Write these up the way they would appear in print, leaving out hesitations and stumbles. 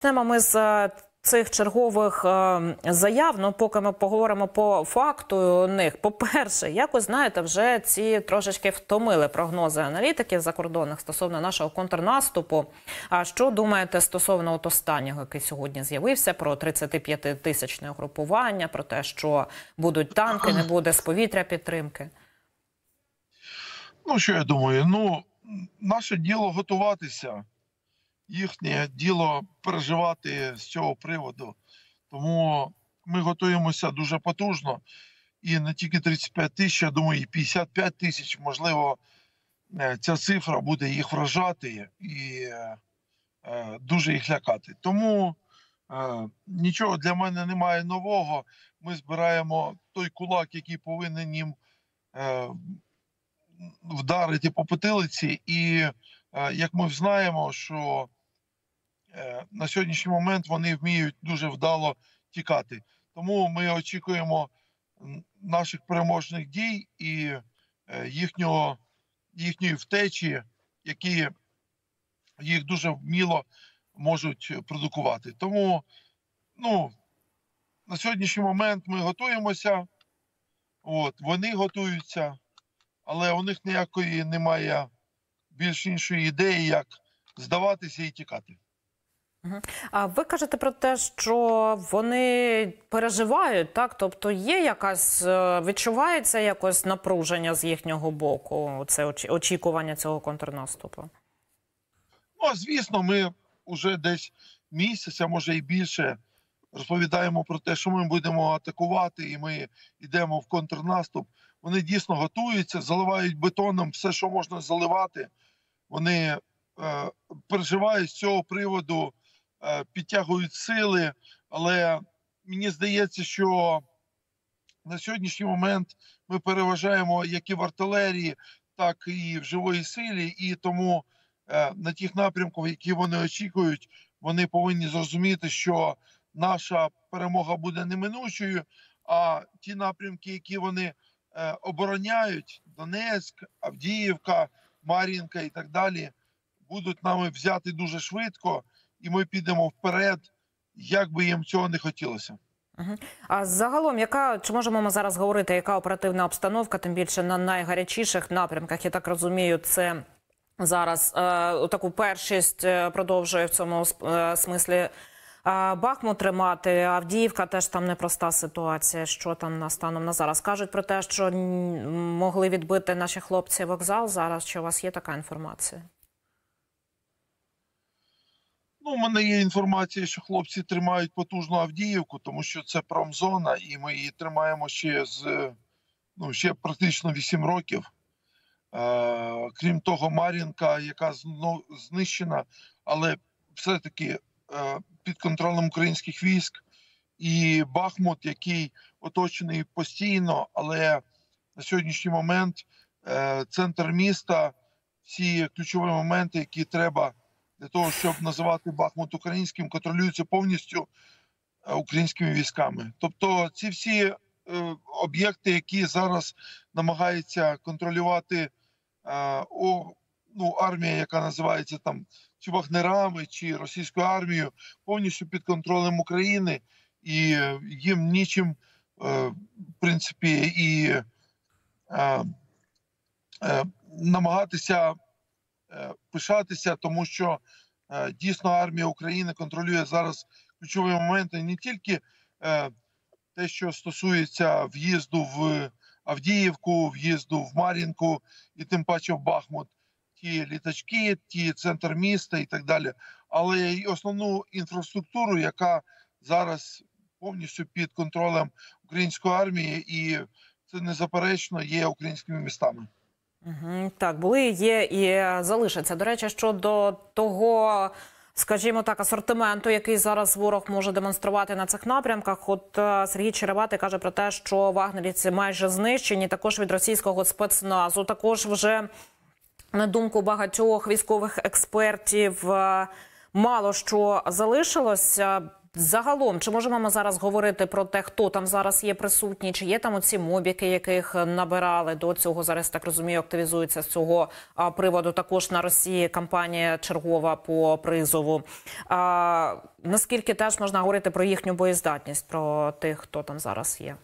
Почнемо ми з цих чергових заяв, ну поки ми поговоримо по факту них. По-перше, якось, знаєте, вже ці трошечки втомили прогнози аналітиків закордонних стосовно нашого контрнаступу. А що думаєте стосовно от останнього, який сьогодні з'явився, про 35-тисячне угрупування, про те, що будуть танки, не буде з повітря підтримки? Ну, що я думаю? Ну, наше діло готуватися. Їхнє діло переживати з цього приводу. Тому ми готуємося дуже потужно. І не тільки 35 тисяч, я думаю, і 55 тисяч, можливо, ця цифра буде їх вражати і дуже їх лякати. Тому нічого для мене немає нового. Ми збираємо той кулак, який повинен їм вдарити по потилиці. І як ми знаємо, що на сьогоднішній момент вони вміють дуже вдало тікати. Тому ми очікуємо наших переможних дій і їхньої втечі, які їх дуже вміло можуть продукувати. Тому на сьогоднішній момент ми готуємося, вони готуються, але у них ніякої немає більш іншої ідеї, як здаватися і тікати. А ви кажете про те, що вони переживають, так? Тобто є якась, відчувається якось напруження з їхнього боку, це очікування цього контрнаступу? Ну, звісно, ми вже десь місяць, а може і більше, розповідаємо про те, що ми будемо атакувати, і ми йдемо в контрнаступ. Вони дійсно готуються, заливають бетоном все, що можна заливати. Вони переживають з цього приводу, підтягують сили, але мені здається, що на сьогоднішній момент ми переважаємо як і в артилерії, так і в живої силі, і тому на тих напрямках, які вони очікують, вони повинні зрозуміти, що наша перемога буде неминучою, а ті напрямки, які вони обороняють, Донецьк, Авдіївка, Мар'їнка і так далі, будуть нами взяти дуже швидко, і ми підемо вперед, як би їм цього не хотілося. А загалом, чи можемо ми зараз говорити, яка оперативна обстановка, тим більше на найгарячіших напрямках? Я так розумію, це зараз таку першість продовжує в цьому смислі Бахмут тримати, Авдіївка теж там непроста ситуація. Що там станом на зараз? Кажуть про те, що могли відбити наші хлопці вокзал зараз. Чи у вас є така інформація? Ну, у мене є інформація, що хлопці тримають потужну Авдіївку, тому що це промзона, і ми її тримаємо ще практично 8 років. Крім того, Мар'їнка, яка знищена, але все-таки під контролем українських військ, і Бахмут, який оточений постійно, але на сьогоднішній момент центр міста, всі ключові моменти, які треба для того, щоб називати Бахмут українським, контролюються повністю українськими військами. Тобто ці всі об'єкти, які зараз намагається контролювати армія, яка називається там чи вагнерами, чи російською армією, повністю під контролем України, і їм нічим, в принципі, і намагатися пишатися, тому що дійсно армія України контролює зараз ключові моменти, не тільки те, що стосується в'їзду в Авдіївку, в'їзду в Мар'їнку і тим паче в Бахмут, ті літачки, ті центр міста і так далі, але й основну інфраструктуру, яка зараз повністю під контролем української армії, і це незаперечно є українськими містами. Так, були, є і залишаться. До речі, щодо того, скажімо так, асортименту, який зараз ворог може демонструвати на цих напрямках. От Сергій Череватий каже про те, що вагнерівці майже знищені, також від російського спецназу. Також вже, на думку багатьох військових експертів, мало що залишилося. Загалом, чи можемо ми зараз говорити про те, хто там зараз є присутній, чи є там оці мобіки, яких набирали до цього, зараз, так розумію, активізується з цього приводу також на Росії кампанія чергова по призову. Наскільки теж можна говорити про їхню боєздатність, про тих, хто там зараз є?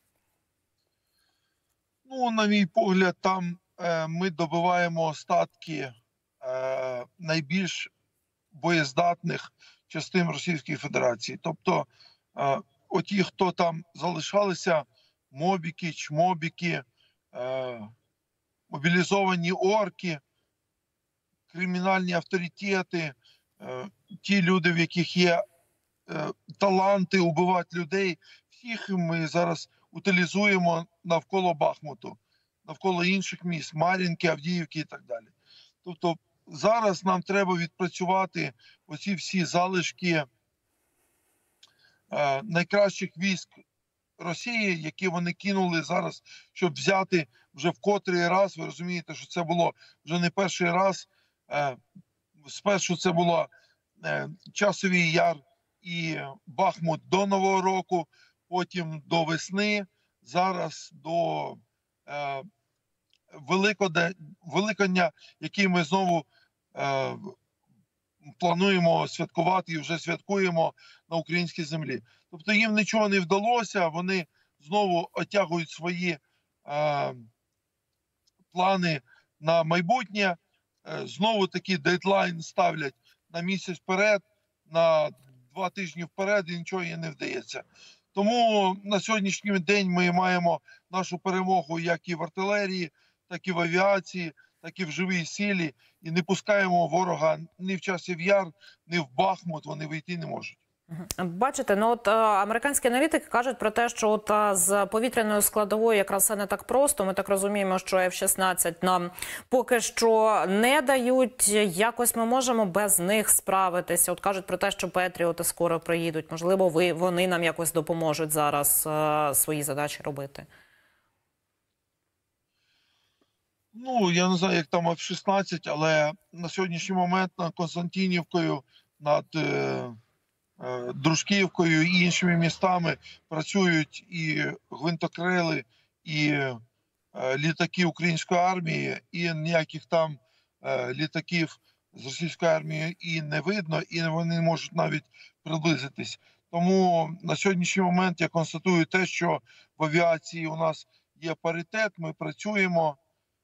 Ну, на мій погляд, там ми добиваємо остатки найбільш боєздатних частин Російської Федерації. Тобто, оті, хто там залишалися, мобіки, чмобіки, мобілізовані орки, кримінальні авторитети, ті люди, в яких є таланти убивати людей, всіх ми зараз утилізуємо навколо Бахмуту, навколо інших міст, Мар'їнки, Авдіївки і так далі. Тобто зараз нам треба відпрацювати оці всі залишки найкращих військ Росії, які вони кинули зараз, щоб взяти вже в котрий раз. Ви розумієте, що це було вже не перший раз. Спершу це було Часовий Яр і Бахмут до Нового року, потім до весни, зараз до Великодня, який ми знову плануємо святкувати і вже святкуємо на українській землі. Тобто їм нічого не вдалося, вони знову оттягують свої плани на майбутнє, знову такий дедлайн ставлять на місяць вперед, на 2 тижні вперед, і нічого їм не вдається. Тому на сьогоднішній день ми маємо нашу перемогу як і в артилерії, так і в авіації, так і в живій силі. І не пускаємо ворога ні в Часів Яр, ні в Бахмут, вони вийти не можуть. Бачите, ну от американські аналітики кажуть про те, що от з повітряною складовою якраз все не так просто. Ми так розуміємо, що F-16 нам поки що не дають. Якось ми можемо без них справитися. От кажуть про те, що Петріоти скоро приїдуть. Можливо, вони нам якось допоможуть зараз свої задачі робити. Ну, я не знаю, як там F-16, але на сьогоднішній момент над Константинівкою, над Дружківкою і іншими містами працюють і гвинтокрили, і літаки української армії, і ніяких там літаків з російської армії і не видно, і вони не можуть навіть приблизитись. Тому на сьогоднішній момент я констатую те, що в авіації у нас є паритет, ми працюємо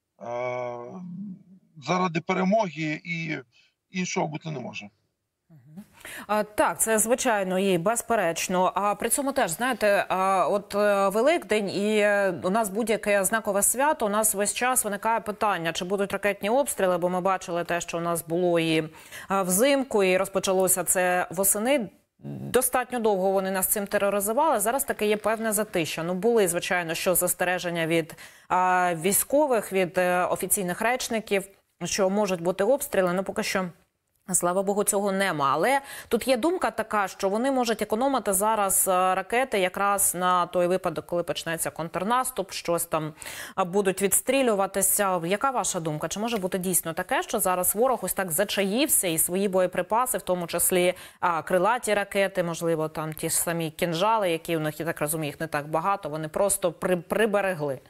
заради перемоги, і іншого бути не може. Так, це звичайно і безперечно. А при цьому теж, знаєте, от Великдень і у нас будь-яке знакове свято, у нас весь час виникає питання, чи будуть ракетні обстріли, бо ми бачили те, що у нас було і взимку, і розпочалося це восени. Достатньо довго вони нас цим тероризували. Зараз таке є певне затища. Ну, були, звичайно, що застереження від військових, від офіційних речників, що можуть бути обстріли, ну поки що, слава Богу, цього нема. Але тут є думка така, що вони можуть економити зараз ракети якраз на той випадок, коли почнеться контрнаступ, щось там будуть відстрілюватися. Яка ваша думка? Чи може бути дійсно таке, що зараз ворог ось так зачаївся і свої боєприпаси, в тому числі крилаті ракети, можливо, там ті ж самі кінжали, які у них, я так розумію, їх не так багато, вони просто приберегли?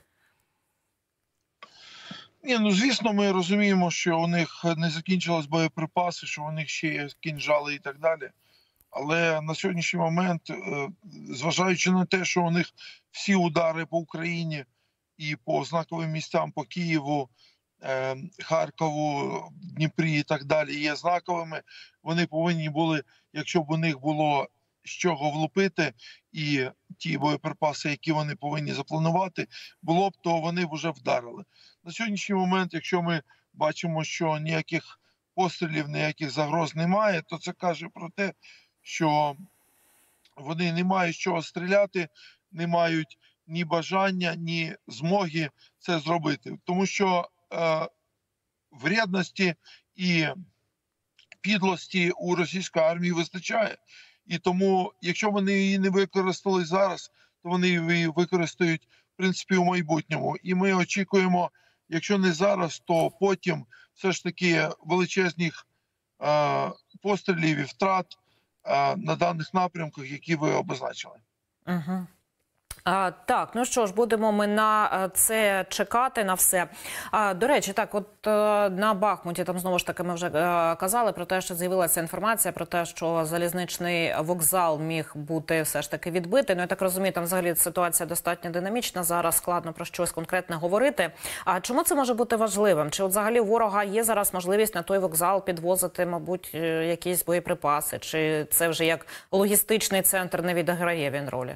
Ні, ну звісно, ми розуміємо, що у них не закінчились боєприпаси, що у них ще є кінжали і так далі. Але на сьогоднішній момент, зважаючи на те, що у них всі удари по Україні і по знаковим місцям, по Києву, Харкову, Дніпрі і так далі є знаковими, вони повинні були, якщо б у них було з чого влупити, і ті боєприпаси, які вони повинні запланувати, було б, то вони б вже вдарили. На сьогоднішній момент, якщо ми бачимо, що ніяких пострілів, ніяких загроз немає, то це каже про те, що вони не мають з чого стріляти, не мають ні бажання, ні змоги це зробити. Тому що вредності і підлості у російської армії вистачає. І тому, якщо вони її не використали зараз, то вони її використають, в принципі, у майбутньому. І ми очікуємо, якщо не зараз, то потім все ж таки величезних пострілів і втрат на даних напрямках, які ви обозначили. Угу. Так, ну що ж, будемо ми на це чекати, на все. До речі, так, от на Бахмуті, там знову ж таки ми вже казали про те, що з'явилася інформація про те, що залізничний вокзал міг бути все ж таки відбитий. Ну, я так розумію, там взагалі ситуація достатньо динамічна, зараз складно про щось конкретне говорити. А чому це може бути важливим? Чи от взагалі у ворога є зараз можливість на той вокзал підвозити, мабуть, якісь боєприпаси? Чи це вже як логістичний центр не відіграє він ролі?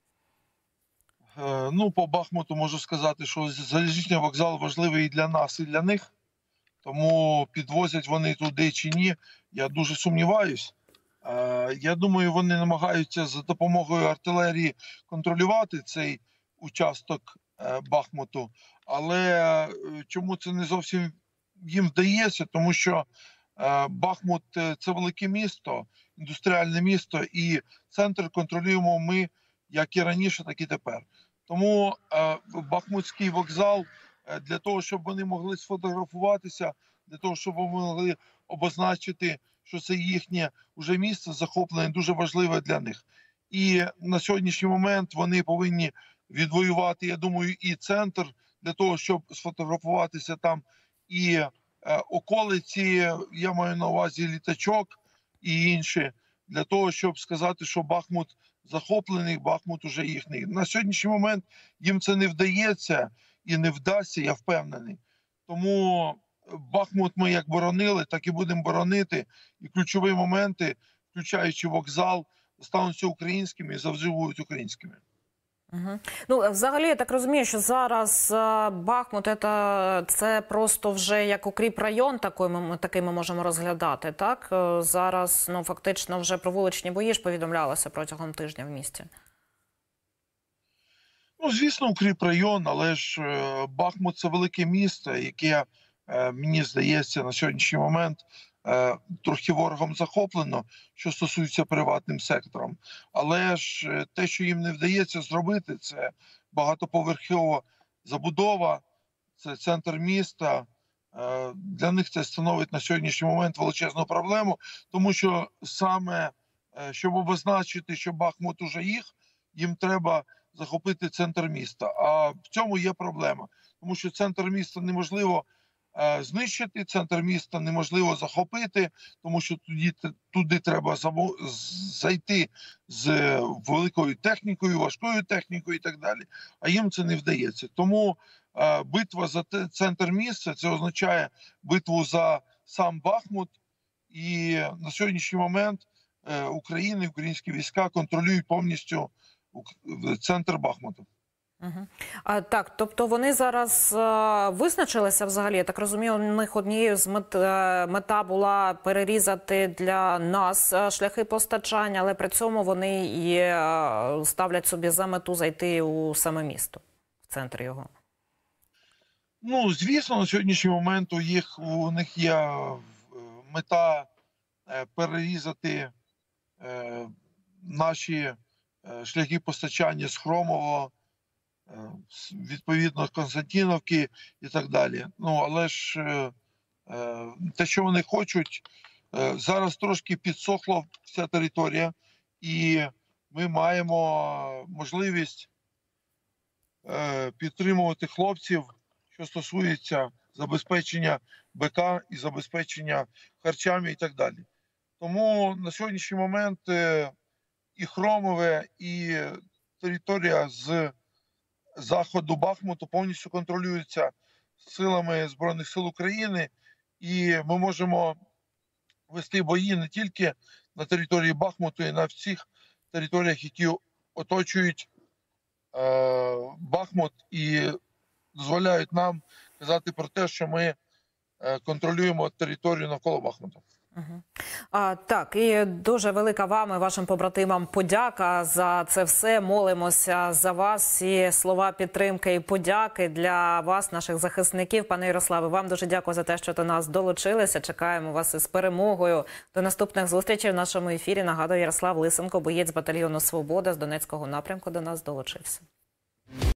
Ну, по Бахмуту можу сказати, що залізничний вокзал важливий і для нас, і для них. Тому підвозять вони туди чи ні, я дуже сумніваюсь. Я думаю, вони намагаються за допомогою артилерії контролювати цей участок Бахмуту. Але чому це не зовсім їм вдається? Тому що Бахмут – це велике місто, індустріальне місто, і центр контролюємо ми як і раніше, так і тепер. Тому Бахмутський вокзал для того, щоб вони могли сфотографуватися, для того, щоб вони могли обозначити, що це їхнє вже місце захоплене, дуже важливе для них. І на сьогоднішній момент вони повинні відвоювати, я думаю, і центр для того, щоб сфотографуватися там, і околиці, я маю на увазі Літачок і інші, для того, щоб сказати, що Бахмут захоплений, Бахмут уже їхній. На сьогоднішній момент їм це не вдається і не вдасться, я впевнений. Тому Бахмут ми як боронили, так і будемо боронити. І ключові моменти, включаючи вокзал, стануться українськими і завжди будуть українськими. Угу. Ну, взагалі, я так розумію, що зараз Бахмут – це просто вже як укріпрайон, такий ми можемо розглядати, так? Зараз, ну, фактично, вже про вуличні бої ж повідомлялося протягом тижня в місті. Ну, звісно, укріпрайон, але ж Бахмут – це велике місто, яке, мені здається, на сьогоднішній момент трохи ворогом захоплено, що стосується приватним сектором. Але ж те, що їм не вдається зробити, це багатоповерхова забудова, це центр міста. Для них це становить на сьогоднішній момент величезну проблему, тому що саме, щоб обозначити, що Бахмут уже їм треба захопити центр міста. А в цьому є проблема, тому що центр міста неможливо знищити, центр міста неможливо захопити, тому що туди треба зайти з великою технікою, важкою технікою і так далі. А їм це не вдається. Тому битва за центр міста – це означає битву за сам Бахмут. І на сьогоднішній момент Україна, українські війська контролюють повністю центр Бахмуту. Угу. Так, тобто вони зараз визначилися взагалі, я так розумію, у них однією з мета була перерізати для нас шляхи постачання, але при цьому вони і ставлять собі за мету зайти у саме місто, в центр його. Ну, звісно, на сьогоднішній момент у них є мета перерізати наші шляхи постачання з Хромового, відповідно Константинівки і так далі. Ну, але ж те, що вони хочуть, зараз трошки підсохла вся територія, і ми маємо можливість підтримувати хлопців, що стосується забезпечення БК і забезпечення харчами і так далі. Тому на сьогоднішній момент і Хромове, і територія з заходу Бахмуту повністю контролюється силами Збройних сил України, і ми можемо вести бої не тільки на території Бахмуту, і на всіх територіях, які оточують Бахмут і дозволяють нам казати про те, що ми контролюємо територію навколо Бахмуту. Угу. Так, і дуже велика вам і вашим побратимам подяка за це все. Молимося за вас. Всі слова підтримки і подяки для вас, наших захисників. Пане Ярославе, вам дуже дякую за те, що до нас долучилися. Чекаємо вас із перемогою. До наступних зустрічей в нашому ефірі. Нагадую, Ярослав Лисенко, боєць батальйону «Свобода» з Донецького напрямку, до нас долучився.